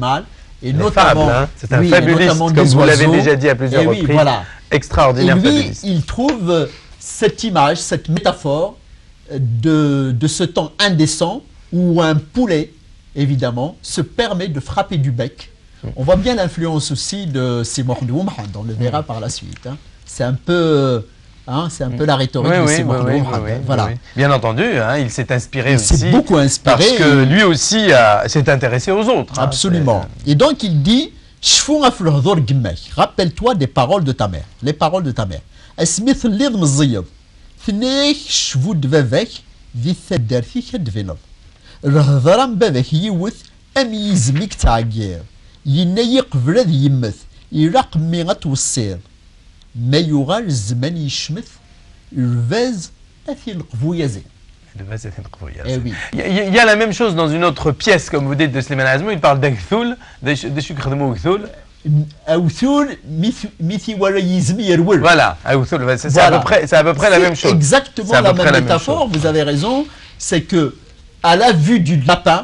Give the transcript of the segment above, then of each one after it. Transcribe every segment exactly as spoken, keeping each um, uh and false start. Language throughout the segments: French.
animal. Et Les notamment, fables, hein. C'est un oui, fabuliste, comme vous l'avez déjà dit à plusieurs et oui, reprises. Voilà. Extraordinaire et lui, fabuliste. il trouve cette image, cette métaphore de, de ce temps indécent où un poulet, évidemment, se permet de frapper du bec. On voit bien l'influence aussi de Seymour Ndoum, on le verra par la suite. Hein. C'est un peu... Hein, c'est un peu la rhétorique oui, de oui, Seymour oui, Ndoum. oui, oui, voilà. oui. Bien entendu, hein, il s'est inspiré il aussi. s'est beaucoup inspiré. Parce que lui aussi s'est intéressé aux autres. Hein, absolument. Et donc il dit, rappelle-toi des paroles de ta mère. Les paroles de ta mère. Smith lid mziyad. Thnek shvou de vavek, di thadarthi kadvinad. Rhadram bavek yiwet, am yizmik ta'agir. Yinna yiqbel ad yimmet. Iraq mi atwessir. Ma yughal zman yishmet. Lvaz athi lqvou yazin. Le vase est Eh oui. il, y a, il y a la même chose dans une autre pièce, comme vous dites, de Slimane Azmoun. Il parle d'Aghthul, de Shukr de Moughthul. Voilà, c'est à peu près, c'est à peu près la même chose. Exactement la même métaphore, vous avez raison. C'est que, à la vue du lapin,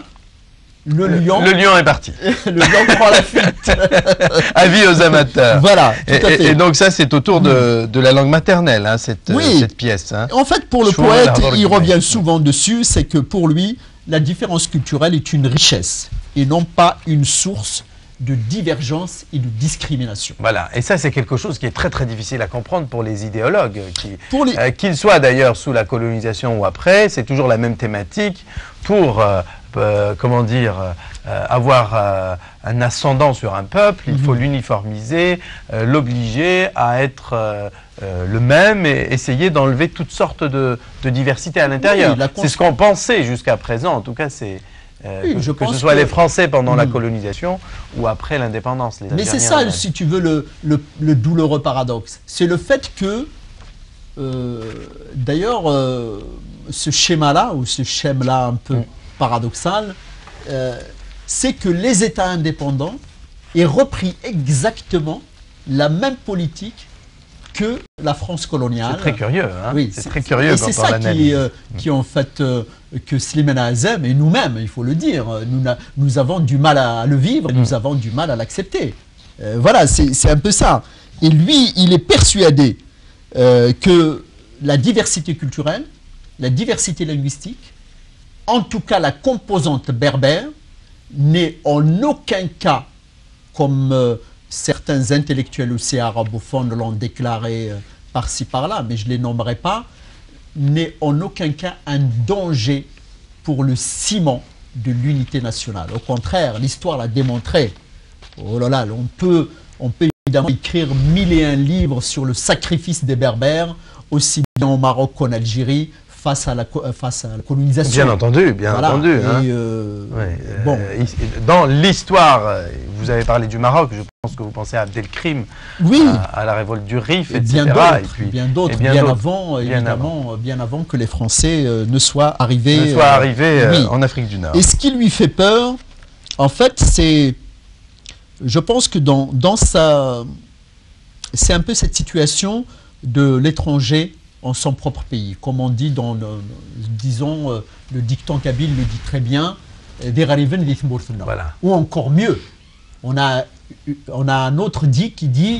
le lion, le lion est parti. Le lion prend la fuite. Avis aux amateurs. Voilà, tout et, à fait. Et, et donc ça, c'est autour de, de la langue maternelle, hein, cette, oui. cette pièce. Hein. En fait, pour le Chouan, poète, il revient souvent dessus, c'est que pour lui, la différence culturelle est une richesse et non pas une source de divergence et de discrimination. Voilà, et ça c'est quelque chose qui est très très difficile à comprendre pour les idéologues, qui, les... euh, qu'ils soient d'ailleurs sous la colonisation ou après, c'est toujours la même thématique pour, euh, euh, comment dire, euh, avoir euh, un ascendant sur un peuple, il mm-hmm. faut l'uniformiser, euh, l'obliger à être euh, euh, le même et essayer d'enlever toutes sortes de, de diversité à l'intérieur. Oui, c'est ce qu'on pensait jusqu'à présent, en tout cas c'est... Euh, oui, que, je que pense ce soit que... les Français pendant mmh. la colonisation ou après l'indépendance. Mais c'est ça, euh... si tu veux, le, le, le douloureux paradoxe. C'est le fait que, euh, d'ailleurs, euh, ce schéma-là, ou ce schème-là un peu mmh. paradoxal, euh, c'est que les États indépendants aient repris exactement la même politique que la France coloniale. C'est très curieux, hein. Oui, c'est très curieux quand on l'analyse. C'est ça qui, euh, qui en fait euh, que Slimane Azem et nous-mêmes, il faut le dire, nous, nous avons du mal à le vivre, et nous avons du mal à l'accepter. Euh, voilà, c'est un peu ça. Et lui, il est persuadé euh, que la diversité culturelle, la diversité linguistique, en tout cas la composante berbère, n'est en aucun cas comme euh, certains intellectuels aussi arabophones l'ont déclaré euh, par-ci par-là, mais je ne les nommerai pas, n'est en aucun cas un danger pour le ciment de l'unité nationale. Au contraire, l'histoire l'a démontré. Oh là là, on peut, on peut évidemment écrire mille et un livres sur le sacrifice des Berbères, aussi bien au Maroc qu'en Algérie, face à la, face à la colonisation. Bien entendu, bien voilà. entendu. Hein. Et euh, ouais, bon. euh, dans l'histoire, vous avez parlé du Maroc, je pense que vous pensez à Abdelkrim, oui. à, à la révolte du Rif, et et cetera. Bien d'autres, bien d'autres, bien, bien avant, bien évidemment, avant. bien avant que les Français euh, ne soient arrivés, ne soient euh, arrivés euh, oui. en Afrique du Nord. Et ce qui lui fait peur, en fait, c'est, je pense que dans, dans sa, c'est un peu cette situation de l'étranger en son propre pays. Comme on dit dans, le, disons, euh, le dicton kabyle le dit très bien, voilà. Ou encore mieux, on a, on a un autre dit qui dit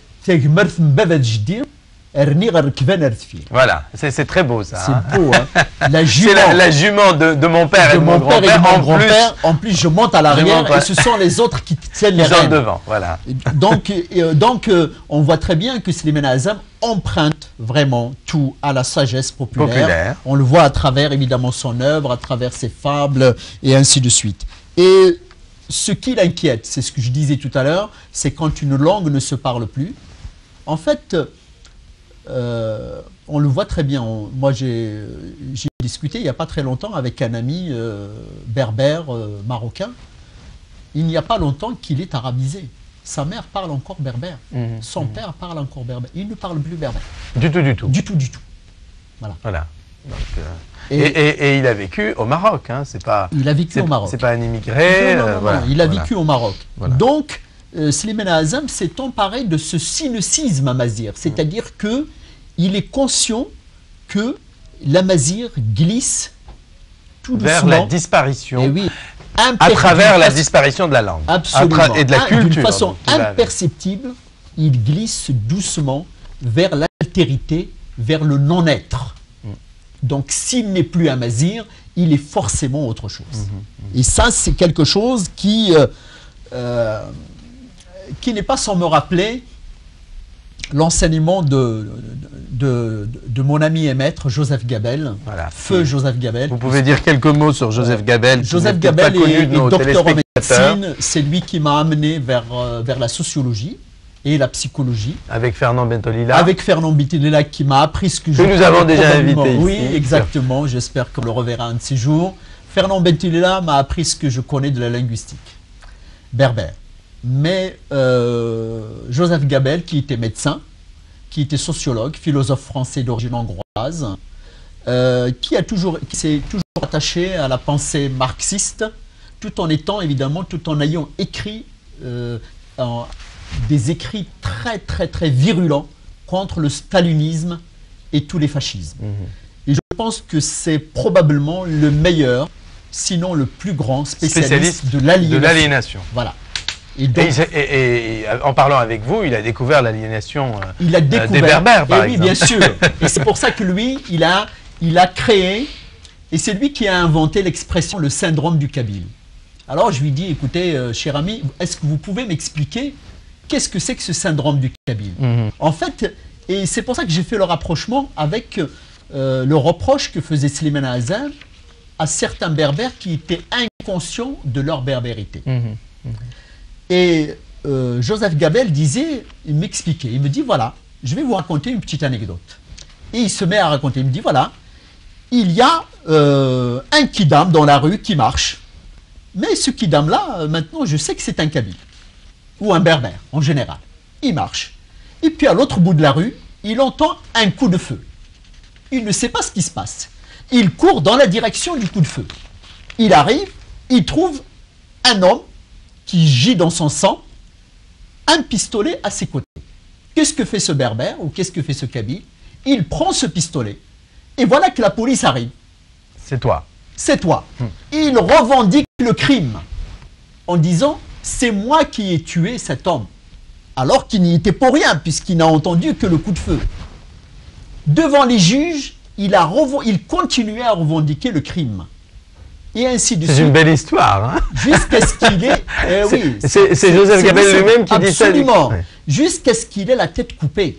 voilà, c'est très beau ça. C'est hein. beau, hein. La jument, la, la jument de, de mon père de et de mon grand-père. Grand grand-père. En plus, je monte à l'arrière et ce sont les autres qui tiennent les rênes. devant, voilà. Donc, euh, donc euh, on voit très bien que Slimane Azem emprunte vraiment tout à la sagesse populaire. populaire. On le voit à travers évidemment son œuvre, à travers ses fables et ainsi de suite. Et ce qui l'inquiète, c'est ce que je disais tout à l'heure, c'est quand une langue ne se parle plus. En fait, euh, on le voit très bien. On, moi, j'ai discuté il n'y a pas très longtemps avec un ami euh, berbère euh, marocain. Il n'y a pas longtemps qu'il est arabisé. Sa mère parle encore berbère. Mmh, Son mmh. père parle encore berbère. Il ne parle plus berbère. Du tout, du tout. Du tout, du tout. Voilà. Voilà. Donc, euh, et, et, et, et il a vécu au Maroc. Hein, c'est pas. Il a vécu au Maroc. C'est pas un immigré. Non, non, non, euh, voilà, non, il a voilà. vécu au Maroc. Voilà. Donc, euh, Slimane Azem s'est emparé de ce cynicisme amazigh, c'est-à-dire mmh. que il est conscient que l'amazigh glisse tout vers doucement la disparition. Et oui. à travers la disparition de la langue absolument, et de la culture. D'une façon imperceptible, il glisse doucement vers l'altérité, vers le non-être. Mm. Donc, s'il n'est plus amazigh, il est forcément autre chose. Mm-hmm. Et ça, c'est quelque chose qui, euh, euh, qui n'est pas sans me rappeler l'enseignement de, de, de, de mon ami et maître Joseph Gabel, voilà. Feu mmh. Joseph Gabel. Vous pouvez dire quelques mots sur Joseph Gabel. Joseph Gabel est, est docteur en médecine, c'est lui qui m'a amené vers, euh, vers la sociologie et la psychologie. Avec Fernand Bentolila. Avec Fernand Bentolila qui m'a appris ce que, que je... Que nous avons déjà invité ici. Oui, exactement, j'espère qu'on le reverra un de ces jours. Fernand Bentolila m'a appris ce que je connais de la linguistique berbère. Mais euh, Joseph Gabel, qui était médecin, qui était sociologue, philosophe français d'origine hongroise, euh, qui a toujours, qui s'est toujours attaché à la pensée marxiste, tout en étant évidemment, tout en ayant écrit euh, en, des écrits très très très virulents contre le stalinisme et tous les fascismes. Mmh. Et je pense que c'est probablement le meilleur, sinon le plus grand spécialiste, spécialiste de l'aliénation. Voilà. Et, donc, et, et, et en parlant avec vous, il a découvert l'aliénation euh, des Berbères, par et oui, bien sûr. Et c'est pour ça que lui, il a, il a créé, et c'est lui qui a inventé l'expression le syndrome du Kabyle. Alors je lui dis, écoutez, euh, cher ami, est-ce que vous pouvez m'expliquer qu'est-ce que c'est que ce syndrome du Kabyle? Mm-hmm. En fait, et c'est pour ça que j'ai fait le rapprochement avec euh, le reproche que faisait Slimane Azem à certains Berbères qui étaient inconscients de leur berbérité. Mm-hmm. Mm-hmm. Et euh, Joseph Gabel disait, il m'expliquait, il me dit, voilà, je vais vous raconter une petite anecdote. Et il se met à raconter, il me dit, voilà, il y a euh, un kidam dans la rue qui marche. Mais ce kidam-là, maintenant, je sais que c'est un Kabyle, ou un Berbère, en général. Il marche. Et puis, à l'autre bout de la rue, il entend un coup de feu. Il ne sait pas ce qui se passe. Il court dans la direction du coup de feu. Il arrive, il trouve un homme qui gît dans son sang, un pistolet à ses côtés. Qu'est-ce que fait ce Berbère ou qu'est-ce que fait ce Kabyle? Il prend ce pistolet et voilà que la police arrive. C'est toi. C'est toi. Hum. Il revendique le crime en disant « c'est moi qui ai tué cet homme » alors qu'il n'y était pour rien puisqu'il n'a entendu que le coup de feu. Devant les juges, il, a il continuait à revendiquer le crime. Et ainsi de suite. C'est une belle histoire. Hein, jusqu'à ce qu'il ait... Euh, oui, c'est Joseph Gabel lui-même qui dit ça. Absolument. Jusqu'à ce qu'il ait la tête coupée.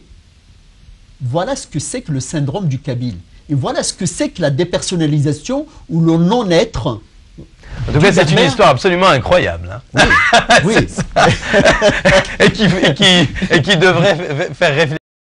Voilà ce que c'est que le syndrome du Kabyle. Et voilà ce que c'est que la dépersonnalisation ou le non-être. En tout cas, c'est une histoire absolument incroyable. Hein. Oui. oui. et, qui, et, qui, et qui devrait faire réfléchir.